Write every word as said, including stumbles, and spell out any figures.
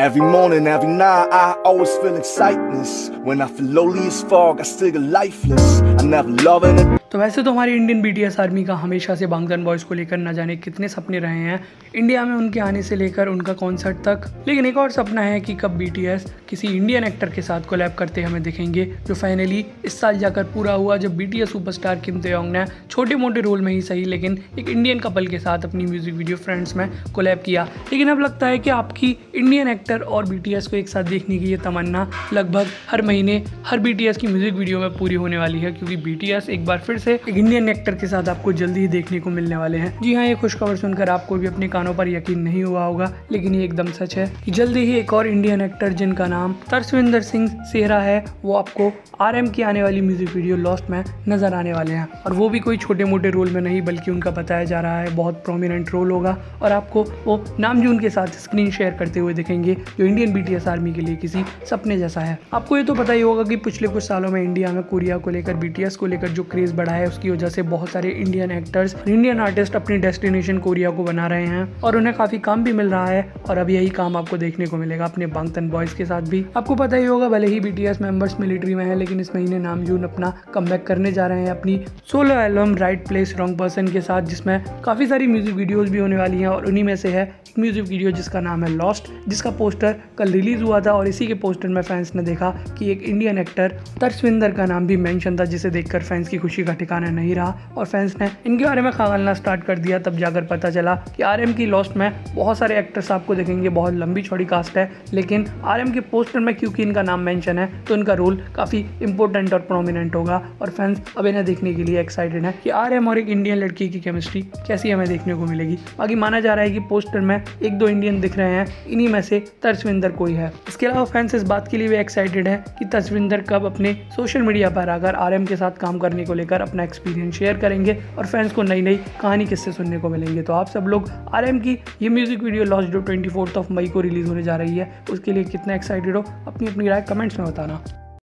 Every morning, every night, I always feel excitement. When I feel lonely as fog, I still get lifeless. I never loving it. तो वैसे तो हमारी Indian BTS army का हमेशा से बांग्टन boys को लेकर न जाने कितने सपने रहे हैं, इंडिया में उनके आने से लेकर उनका कॉन्सर्ट तक। लेकिन एक और सपना है कि कब बीटीएस किसी इंडियन एक्टर के साथ कोलैब करते हमें दिखेंगे, जो फाइनली इस साल जाकर पूरा हुआ जब बीटीएस सुपरस्टार किम ताeyong ने छोटे मोटे रोल में ही सही लेकिन एक इंडियन कपल के साथ अपनी म्यूजिक वीडियो फ्रेंड्स में कोलैब किया। लेकिन अब लगता है कि आपकी इंडियन एक्टर और बीटीएस को एक साथ देखने की ये तमन्ना लगभग हर महीने हर बीटीएस की म्यूजिक वीडियो में पूरी होने वाली है, क्योंकि बीटीएस एक बार फिर से एक इंडियन एक्टर के साथ आपको जल्दी ही देखने को मिलने वाले हैं। जी हाँ, ये खुशखबर सुनकर आपको भी अपने कानों पर यकीन नहीं हुआ होगा, लेकिन ये एकदम सच है कि जल्दी ही एक और इंडियन एक्टर जिनका नाम तरसविंदर सिंह सेहरा है, वो आपको आरएम की आने वाली म्यूजिक वीडियो लॉस्ट में नजर आने वाले हैं। और वो भी कोई छोटे मोटे रोल में नहीं, बल्कि उनका बताया जा रहा है बहुत प्रोमिनेंट रोल होगा और आपको वो नामजून के साथ स्क्रीन शेयर करते हुए दिखेंगे, जो इंडियन बीटीएस आर्मी के लिए किसी सपने जैसा है। आपको ये तो पता ही होगा कि पिछले कुछ सालों में इंडिया में कोरिया को लेकर, बीटीएस को लेकर जो क्रेज बढ़ा है, उसकी वजह से बहुत सारे इंडियन एक्टर्स, इंडियन आर्टिस्ट अपनी डेस्टिनेशन कोरिया को बना रहे हैं और उन्हें काफी काम भी मिल रहा है। और अब यही काम आपको देखने को मिलेगा अपने बांग्टन बॉयज के साथ भी। आपको पता ही होगा, भले ही बीटीएस मेंबर्स मिलिट्री में है, लेकिन इस महीने नामजून अपना कमबैक करने जा रहे हैं अपनी solo album right place wrong person के साथ, जिसमें काफी सारी म्यूजिक वीडियोस भी होने वाली हैं। और उन्हीं में से है एक म्यूजिक वीडियो जिसका नाम है लॉस्ट, जिसका पोस्टर कल रिलीज हुआ था और इसी के पोस्टर में फैंस ने देखा कि एक इंडियन एक्टर तरसविंदर का नाम भी मेंशन था, जिसे देखकर फैंस की खुशी का ठिकाना नहीं रहा और फैंस ने इनके बारे में खंगालना स्टार्ट कर दिया। तब जाकर पता चला कि आरएम की लॉस्ट में बहुत सारे एक्टर्स आपको देखेंगे, बहुत लंबी चौड़ी कास्ट है, लेकिन आरएम के पोस्टर में क्योंकि इनका नाम मेंशन है तो इनका रोल काफी इंपॉर्टेंट और प्रोमिनेंट होगा। और फैंस अब इन्हें देखने के लिए एक्साइटेड है कि आरएम और एक इंडियन लड़की की केमिस्ट्री कैसी हमें देखने को मिलेगी। बाकी माना जा रहा है कि पोस्टर में एक दो इंडियन दिख रहे हैं, इन्हीं में से तरसविंदर कोई है। इसके अलावा फैंस इस बात के लिए भी एक्साइटेड है कि तरसविंदर कब अपने सोशल मीडिया पर आकर आरएम के साथ काम करने को लेकर अपना एक्सपीरियंस शेयर करेंगे और फैंस को नई नई कहानी किससे सुनने को मिलेंगे। तो आप सब लोग आरएम की ये म्यूजिक वीडियो लॉस्ट जो ट्वेंटी फोर्थ ऑफ मई को रिलीज होने जा रही है, उसके लिए कितना एक्साइटेड हो, अपनी अपनी राय कमेंट्स में बताना।